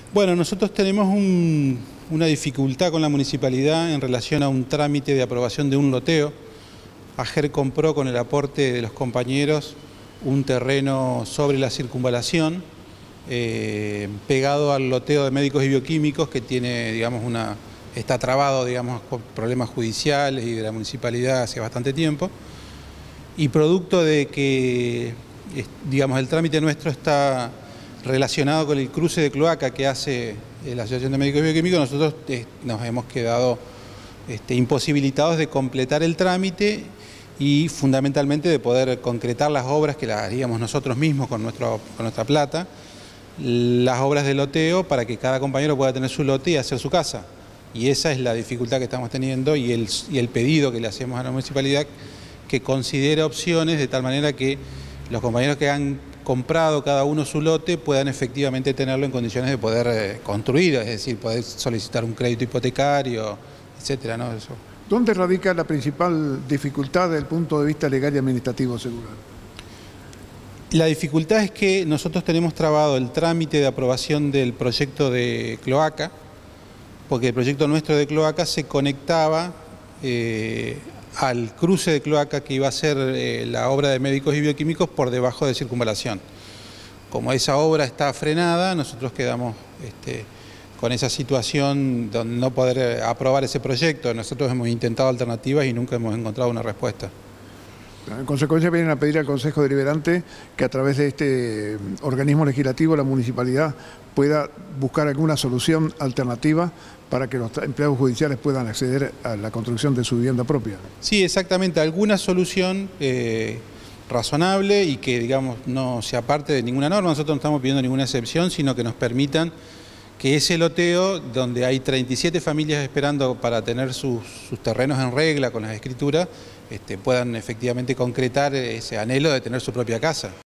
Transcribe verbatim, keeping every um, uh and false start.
Bueno, nosotros tenemos un, una dificultad con la municipalidad en relación a un trámite de aprobación de un loteo. AGER compró con el aporte de los compañeros un terreno sobre la circunvalación, eh, pegado al loteo de médicos y bioquímicos, que tiene, digamos, una, está trabado, digamos, con problemas judiciales y de la municipalidad hace bastante tiempo. Y producto de que, digamos, el trámite nuestro está relacionado con el cruce de cloaca que hace la Asociación de Médicos y Bioquímicos, nosotros eh, nos hemos quedado este, imposibilitados de completar el trámite y fundamentalmente de poder concretar las obras que las haríamos nosotros mismos con, nuestro, con nuestra plata, las obras de loteo para que cada compañero pueda tener su lote y hacer su casa. Y esa es la dificultad que estamos teniendo y el, y el pedido que le hacemos a la municipalidad, que considere opciones de tal manera que los compañeros que han comprado cada uno su lote puedan efectivamente tenerlo en condiciones de poder eh, construir, es decir, poder solicitar un crédito hipotecario, etcétera, ¿no? Eso. ¿Dónde radica la principal dificultad desde el punto de vista legal y administrativo, seguro? La dificultad es que nosotros tenemos trabado el trámite de aprobación del proyecto de cloaca, porque el proyecto nuestro de cloaca se conectaba eh, al cruce de cloaca que iba a ser eh, la obra de médicos y bioquímicos por debajo de circunvalación. Como esa obra está frenada, nosotros quedamos este, con esa situación de no poder aprobar ese proyecto. Nosotros hemos intentado alternativas y nunca hemos encontrado una respuesta. En consecuencia vienen a pedir al Consejo Deliberante que a través de este organismo legislativo la municipalidad pueda buscar alguna solución alternativa para que los empleados judiciales puedan acceder a la construcción de su vivienda propia. Sí, exactamente, alguna solución eh, razonable y que, digamos, no se aparte de ninguna norma. Nosotros no estamos pidiendo ninguna excepción, sino que nos permitan que ese loteo, donde hay treinta y siete familias esperando para tener sus, sus terrenos en regla con las escrituras, este, puedan efectivamente concretar ese anhelo de tener su propia casa.